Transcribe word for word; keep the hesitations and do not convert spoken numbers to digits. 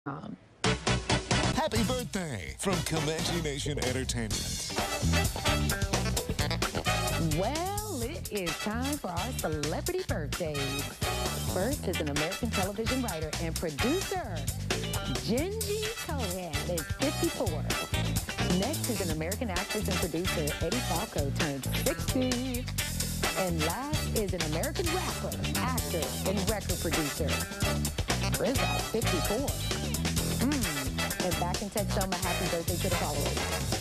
Um, Happy birthday from Comanche Nation Entertainment. well, it is time for our celebrity birthdays. First is an American television writer and producer. Gingy Cohen is fifty-four. Next is an American actress and producer. Eddie Falco turned sixty. And last is an American rapper, actor, and record producer. R Z A, fifty-four. Mm. And back in Texoma, happy birthday to the followers.